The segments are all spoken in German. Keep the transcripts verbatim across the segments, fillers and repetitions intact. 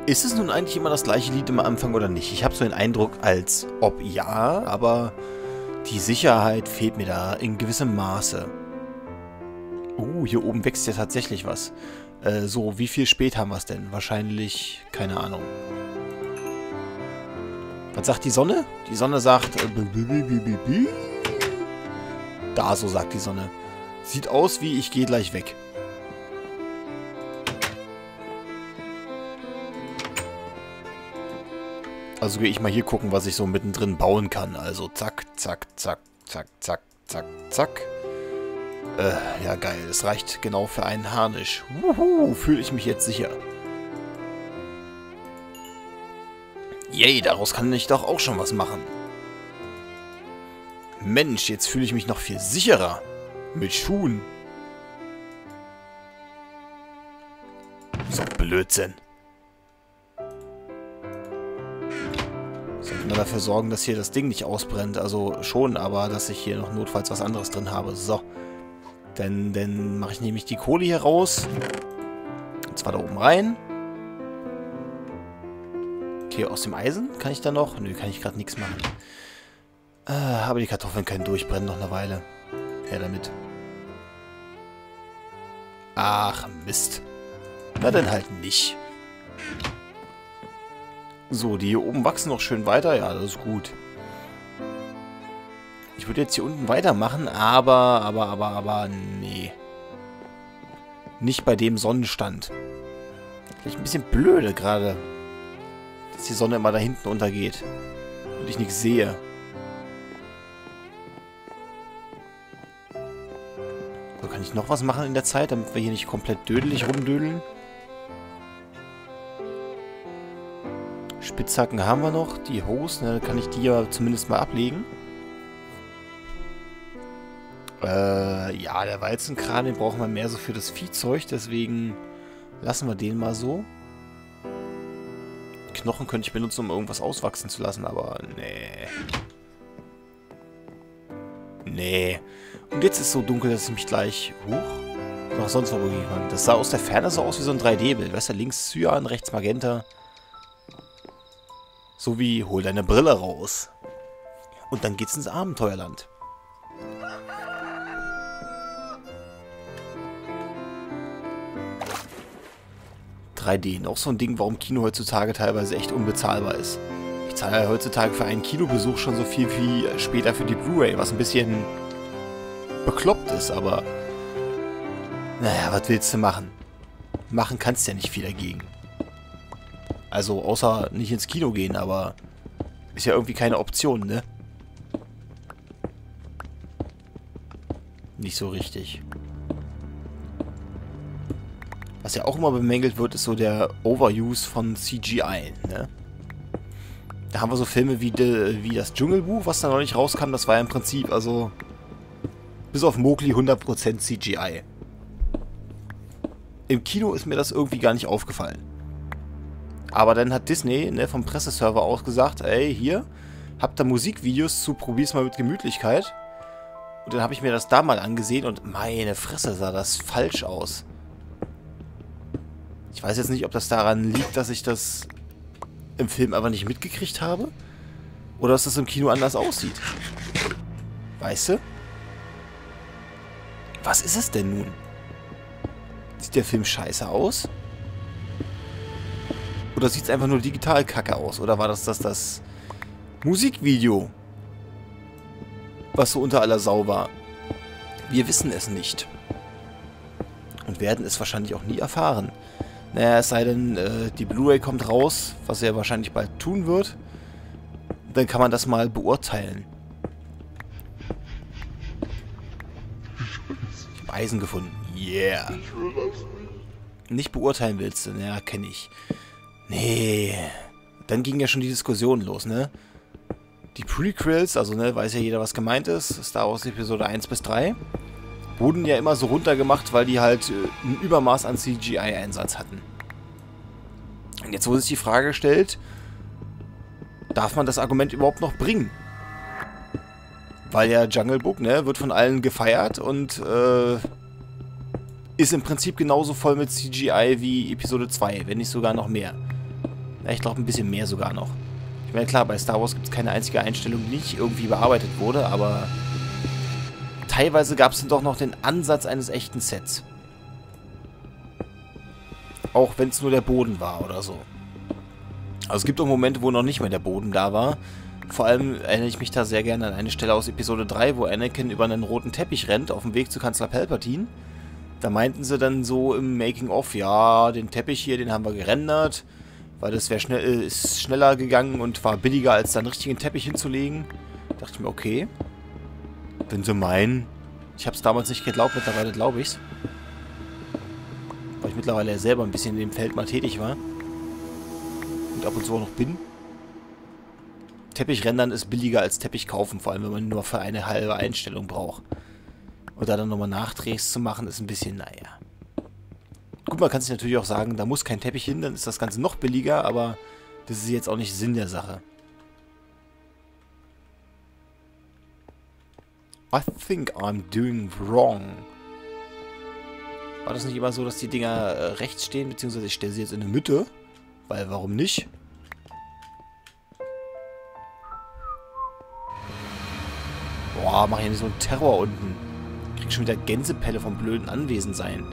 Ist es nun eigentlich immer das gleiche Lied am Anfang oder nicht? Ich habe so den Eindruck, als ob ja, aber die Sicherheit fehlt mir da in gewissem Maße. Uh, hier oben wächst ja tatsächlich was. Äh, so, wie viel spät haben wir es denn? Wahrscheinlich, keine Ahnung. Was sagt die Sonne? Die Sonne sagt... Äh, da, so sagt die Sonne. Sieht aus wie, ich gehe gleich weg. Also gehe ich mal hier gucken, was ich so mittendrin bauen kann. Also zack, zack, zack, zack, zack, zack, zack. Äh, ja geil. Es reicht genau für einen Harnisch. Wuhu, fühle ich mich jetzt sicher. Yay, daraus kann ich doch auch schon was machen. Mensch, jetzt fühle ich mich noch viel sicherer. Mit Schuhen. So Blödsinn. Sollten wir dafür sorgen, dass hier das Ding nicht ausbrennt. Also schon, aber dass ich hier noch notfalls was anderes drin habe. So. Dann, dann mache ich nämlich die Kohle hier raus. Und zwar da oben rein. Okay, aus dem Eisen kann ich da noch? Nö, kann ich gerade nichts machen. Äh, aber die Kartoffeln können durchbrennen noch eine Weile. Her damit. Ach, Mist. Na dann halt nicht. So, die hier oben wachsen noch schön weiter. Ja, das ist gut. Ich würde jetzt hier unten weitermachen, aber, aber, aber, aber, nee. Nicht bei dem Sonnenstand. Vielleicht ein bisschen blöde gerade, dass die Sonne immer da hinten untergeht. Und ich nichts sehe. So, kann ich noch was machen in der Zeit, damit wir hier nicht komplett dödelig rumdödeln? Spitzhacken haben wir noch. Die Hose, ne, kann ich die ja zumindest mal ablegen. Äh, ja, der Walzenkran, den brauchen wir mehr so für das Viehzeug, deswegen lassen wir den mal so. Knochen könnte ich benutzen, um irgendwas auswachsen zu lassen, aber nee. Nee. Und jetzt ist es so dunkel, dass ich mich gleich... Huch. Noch sonst wo gehen kann. Das sah aus der Ferne so aus wie so ein drei D-Bild. Weißt du, links Cyan, rechts Magenta. So wie, hol deine Brille raus. Und dann geht's ins Abenteuerland. drei D, noch so ein Ding, warum Kino heutzutage teilweise echt unbezahlbar ist. Ich zahle ja heutzutage für einen Kinobesuch schon so viel wie später für die Blu-ray, was ein bisschen bekloppt ist, aber naja, was willst du machen? Machen kannst du ja nicht viel dagegen. Also, außer nicht ins Kino gehen, aber ist ja irgendwie keine Option, ne? Nicht so richtig. Was ja auch immer bemängelt wird, ist so der Overuse von C G I, ne? Da haben wir so Filme wie, de, wie das Dschungelbuch, was da noch nicht rauskam, das war ja im Prinzip, also bis auf Mowgli hundert Prozent C G I. Im Kino ist mir das irgendwie gar nicht aufgefallen. Aber dann hat Disney, ne, vom Presseserver aus gesagt, ey, hier, habt ihr Musikvideos zu Probier's mal mit Gemütlichkeit. Und dann habe ich mir das da mal angesehen und meine Fresse, sah das falsch aus. Ich weiß jetzt nicht, ob das daran liegt, dass ich das im Film aber nicht mitgekriegt habe. Oder dass das im Kino anders aussieht. Weißt du? Was ist es denn nun? Sieht der Film scheiße aus? Oder sieht es einfach nur digital kacke aus? Oder war das das, das Musikvideo, was so unter aller Sau war? Wir wissen es nicht. Und werden es wahrscheinlich auch nie erfahren. Naja, es sei denn, äh, die Blu-ray kommt raus, was er wahrscheinlich bald tun wird. Dann kann man das mal beurteilen. Ich habe Eisen gefunden. Yeah. Nicht beurteilen willst du? Naja, kenne ich. Nee. Dann ging ja schon die Diskussion los, ne? Die Prequels, also ne, weiß ja jeder, was gemeint ist. Star Wars Episode eins bis drei. Wurden ja immer so runtergemacht, weil die halt äh, ein Übermaß an C G I-Einsatz hatten. Und jetzt wurde sich die Frage gestellt, darf man das Argument überhaupt noch bringen? Weil ja Jungle Book, ne, wird von allen gefeiert und äh, ist im Prinzip genauso voll mit C G I wie Episode zwei, wenn nicht sogar noch mehr. Ja, ich glaube, ein bisschen mehr sogar noch. Ich meine, klar, bei Star Wars gibt es keine einzige Einstellung, die nicht irgendwie bearbeitet wurde, aber teilweise gab es dann doch noch den Ansatz eines echten Sets. Auch wenn es nur der Boden war oder so. Also es gibt auch Momente, wo noch nicht mehr der Boden da war. Vor allem erinnere ich mich da sehr gerne an eine Stelle aus Episode drei, wo Anakin über einen roten Teppich rennt, auf dem Weg zu Kanzler Palpatine. Da meinten sie dann so im Making-of, ja, den Teppich hier, den haben wir gerendert, weil das wäre schnell, ist schneller gegangen und war billiger, als da einen richtigen Teppich hinzulegen. Da dachte ich mir, okay, wenn sie meinen, ich habe es damals nicht geglaubt, mittlerweile glaube ich's. Weil ich mittlerweile ja selber ein bisschen in dem Feld mal tätig war. Und ab und zu auch noch bin. Teppich rendern ist billiger als Teppich kaufen, vor allem wenn man nur für eine halbe Einstellung braucht. Und da dann nochmal Nachdrehs zu machen, ist ein bisschen, naja. Gut, man kann sich natürlich auch sagen, da muss kein Teppich hin, dann ist das Ganze noch billiger, aber das ist jetzt auch nicht Sinn der Sache. I think I'm doing wrong. War das nicht immer so, dass die Dinger äh, rechts stehen, beziehungsweise ich stelle sie jetzt in der Mitte? Weil, warum nicht? Boah, mach ja nicht so einen Terror unten. Ich krieg schon wieder Gänsepelle vom blöden Anwesensein.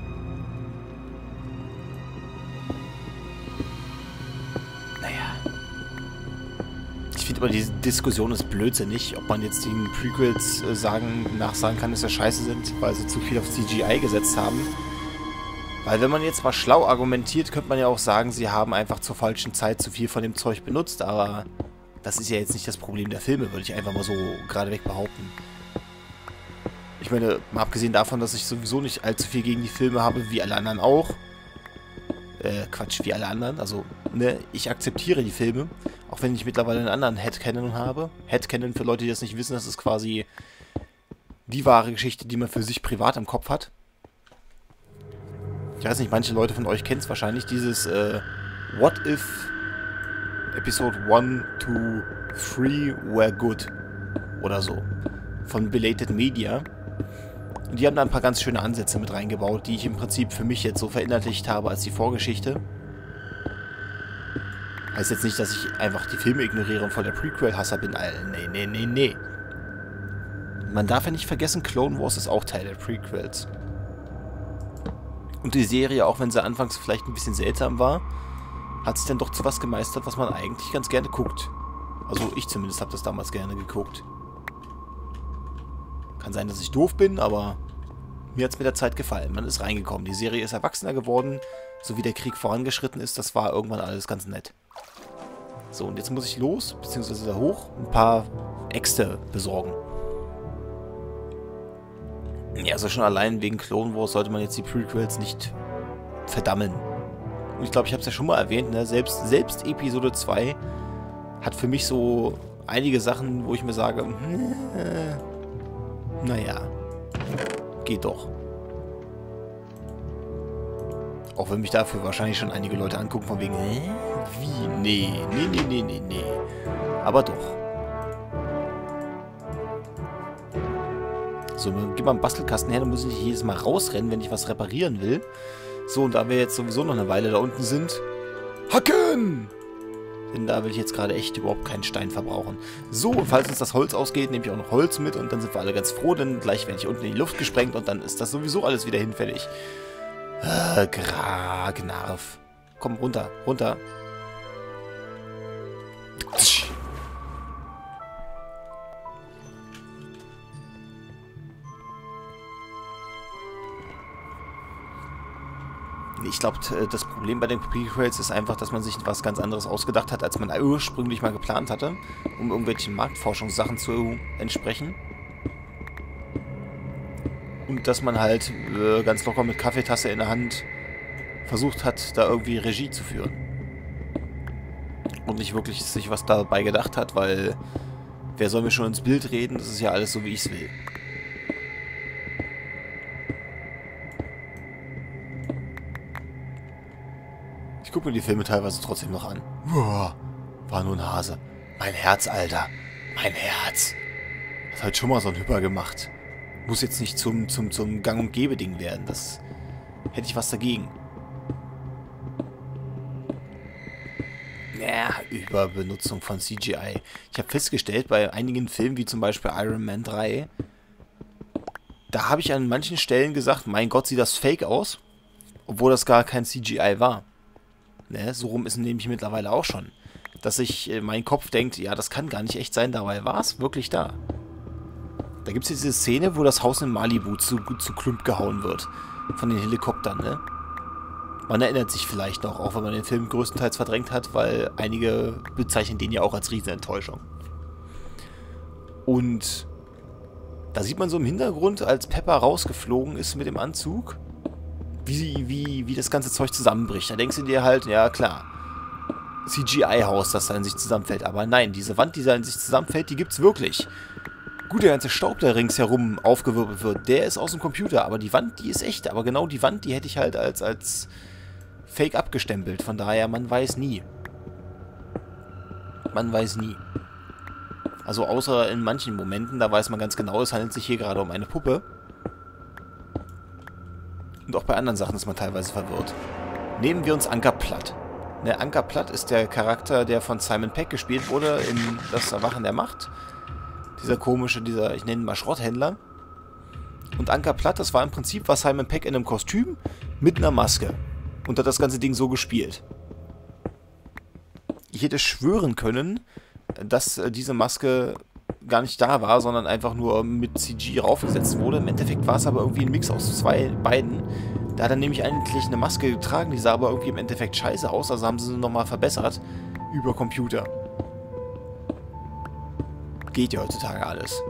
Naja. Ich finde aber, diese Diskussion ist blödsinnig, ob man jetzt den Prequels äh, sagen, nachsagen kann, dass sie scheiße sind, weil sie zu viel auf C G I gesetzt haben. Weil wenn man jetzt mal schlau argumentiert, könnte man ja auch sagen, sie haben einfach zur falschen Zeit zu viel von dem Zeug benutzt, aber das ist ja jetzt nicht das Problem der Filme, würde ich einfach mal so geradeweg behaupten. Ich meine, mal abgesehen davon, dass ich sowieso nicht allzu viel gegen die Filme habe, wie alle anderen auch. Äh, Quatsch, wie alle anderen. Also, ne, ich akzeptiere die Filme, auch wenn ich mittlerweile einen anderen Headcanon habe. Headcanon, für Leute, die das nicht wissen, das ist quasi die wahre Geschichte, die man für sich privat im Kopf hat. Ich weiß nicht, manche Leute von euch kennen es wahrscheinlich, dieses äh, What if Episode one, two, three were good oder so von Belated Media. Und die haben da ein paar ganz schöne Ansätze mit reingebaut, die ich im Prinzip für mich jetzt so verinnerlicht habe als die Vorgeschichte. Heißt jetzt nicht, dass ich einfach die Filme ignoriere und voll der Prequel-Hasser bin. Alter, nee, nee, nee, nee. Man darf ja nicht vergessen, Clone Wars ist auch Teil der Prequels. Und die Serie, auch wenn sie anfangs vielleicht ein bisschen seltsam war, hat sich dann doch zu was gemeistert, was man eigentlich ganz gerne guckt. Also ich zumindest habe das damals gerne geguckt. Kann sein, dass ich doof bin, aber mir hat es mit der Zeit gefallen. Man ist reingekommen. Die Serie ist erwachsener geworden, so wie der Krieg vorangeschritten ist. Das war irgendwann alles ganz nett. So, und jetzt muss ich los, beziehungsweise da hoch, ein paar Äxte besorgen. Ja, also schon allein wegen Clone Wars sollte man jetzt die Prequels nicht verdammen. Und ich glaube, ich habe es ja schon mal erwähnt, ne? Selbst, selbst Episode zwei hat für mich so einige Sachen, wo ich mir sage, äh, naja, geht doch. Auch wenn mich dafür wahrscheinlich schon einige Leute angucken, von wegen, hä? Wie? Nee, nee, nee, nee, nee, nee. Aber doch. So, dann gib mal einen Bastelkasten her, dann muss ich nicht jedes Mal rausrennen, wenn ich was reparieren will. So, und da wir jetzt sowieso noch eine Weile da unten sind, hacken! Denn da will ich jetzt gerade echt überhaupt keinen Stein verbrauchen. So, und falls uns das Holz ausgeht, nehme ich auch noch Holz mit und dann sind wir alle ganz froh, denn gleich werde ich unten in die Luft gesprengt und dann ist das sowieso alles wieder hinfällig. Äh, Gra, Gnarf. Komm, runter, runter. Tsch. Ich glaube, das Problem bei den Prequels ist einfach, dass man sich was ganz anderes ausgedacht hat, als man ursprünglich mal geplant hatte, um irgendwelchen Marktforschungssachen zu entsprechen. Und dass man halt äh, ganz locker mit Kaffeetasse in der Hand versucht hat, da irgendwie Regie zu führen. Und nicht wirklich sich was dabei gedacht hat, weil wer soll mir schon ins Bild reden? Das ist ja alles so, wie ich es will. Ich gucke mir die Filme teilweise trotzdem noch an. Uah, war nur ein Hase. Mein Herz, Alter. Mein Herz. Hat halt schon mal so ein Hüpper gemacht. Muss jetzt nicht zum, zum, zum Gang- und Gäbe-Ding werden. Das hätte ich was dagegen. Überbenutzung von C G I. Ich habe festgestellt, bei einigen Filmen, wie zum Beispiel Iron Man drei, da habe ich an manchen Stellen gesagt, mein Gott, sieht das fake aus, obwohl das gar kein C G I war. Ne? So rum ist nämlich mittlerweile auch schon. Dass sich äh, mein Kopf denkt, ja, das kann gar nicht echt sein, dabei war es wirklich da. Da gibt es diese Szene, wo das Haus in Malibu zu, zu Klump gehauen wird. Von den Helikoptern, ne? Man erinnert sich vielleicht noch, auch wenn man den Film größtenteils verdrängt hat, weil einige bezeichnen den ja auch als Riesenenttäuschung. Und da sieht man so im Hintergrund, als Pepper rausgeflogen ist mit dem Anzug, wie, wie, wie das ganze Zeug zusammenbricht. Da denkst du dir halt, ja klar, C G I-Haus, das da in sich zusammenfällt. Aber nein, diese Wand, die da in sich zusammenfällt, die gibt's wirklich. Gut, der ganze Staub, der ringsherum aufgewirbelt wird, der ist aus dem Computer. Aber die Wand, die ist echt. Aber genau die Wand, die hätte ich halt als, als Fake abgestempelt. Von daher, man weiß nie. Man weiß nie. Also außer in manchen Momenten, da weiß man ganz genau, es handelt sich hier gerade um eine Puppe. Und auch bei anderen Sachen ist man teilweise verwirrt. Nehmen wir uns Anker Platt. Ne, Anker Platt ist der Charakter, der von Simon Pegg gespielt wurde in Das Erwachen der Macht. Dieser komische, dieser, ich nenne ihn mal Schrotthändler. Und Anker Platt, das war im Prinzip, war Simon Pegg in einem Kostüm mit einer Maske. Und hat das ganze Ding so gespielt. Ich hätte schwören können, dass äh, diese Maske gar nicht da war, sondern einfach nur mit C G raufgesetzt wurde. Im Endeffekt war es aber irgendwie ein Mix aus zwei, beiden. Da hat er nämlich eigentlich eine Maske getragen, die sah aber irgendwie im Endeffekt scheiße aus, also haben sie sie nochmal verbessert über Computer. Geht ja heutzutage alles.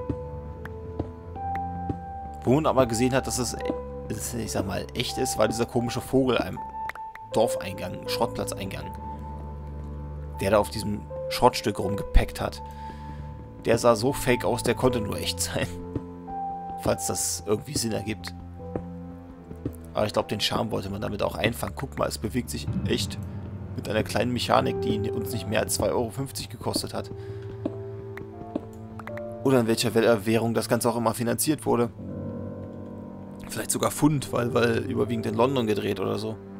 Wo man aber gesehen hat, dass es, ich sag mal, echt ist, war dieser komische Vogel am Dorfeingang, Schrottplatzeingang, der da auf diesem Schrottstück rumgepackt hat. Der sah so fake aus, der konnte nur echt sein. Falls das irgendwie Sinn ergibt. Aber ich glaube, den Charme wollte man damit auch einfangen. Guck mal, es bewegt sich echt mit einer kleinen Mechanik, die uns nicht mehr als zwei Euro fünfzig gekostet hat. Oder in welcher Währung das Ganze auch immer finanziert wurde. Vielleicht sogar Pfund, weil, weil überwiegend in London gedreht oder so.